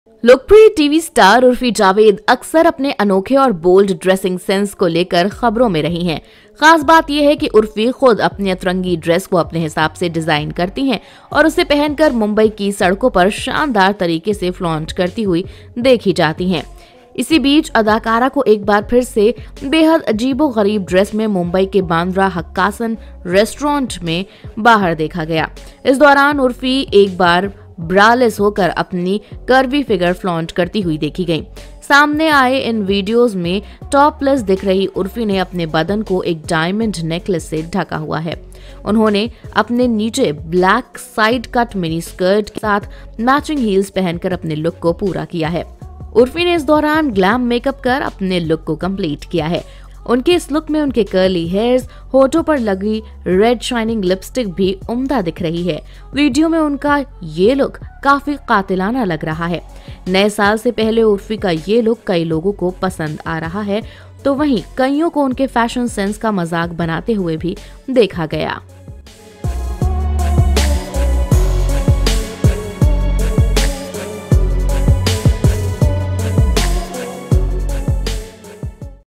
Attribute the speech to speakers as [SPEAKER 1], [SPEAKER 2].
[SPEAKER 1] लोकप्रिय TV star Urfi Javed अक्सर अपने अनोखे और बोल्ड ड्रेसिंग सेंस को लेकर खबरों में रही हैं। खास बात यह है कि उर्फी खुद अपनी अतरंगी ड्रेस को अपने हिसाब से डिजाइन करती हैं और उसे पहनकर मुंबई की सड़कों पर शानदार तरीके से फ्लॉन्ट करती हुई देखी जाती हैं। इसी बीच अदाकारा को एक बार फिर से बेहद अजीबोगरीब ड्रेस में मुंबई के बांद्रा हक्कासन रेस्टोरेंट में बाहर देखा गया। इस दौरान उर्फी एक बार ब्रालेस होकर अपनी कर्वी फिगर फ्लॉन्ट करती हुई देखी गई। सामने आए इन वीडियोस में टॉपलेस दिख रही उर्फी ने अपने बदन को एक डायमंड नेकलेस से ढका हुआ है। उन्होंने अपने नीचे black side cut mini skirt के साथ मैचिंग हील्स पहनकर अपने लुक को पूरा किया है। उर्फी ने इस दौरान ग्लैम मेकअप कर अपने लुक को कंप्लीट किया है। उनके इस लुक में उनके कर्ली हेयर्स, होठों पर लगी रेड शाइनिंग लिपस्टिक भी उम्दा दिख रही है। वीडियो में उनका ये लुक काफी कातिलाना लग रहा है। नए साल से पहले उर्फी का ये लुक कई लोगों को पसंद आ रहा है, तो वहीं कईयों को उनके फैशन सेंस का मजाक बनाते हुए भी देखा गया।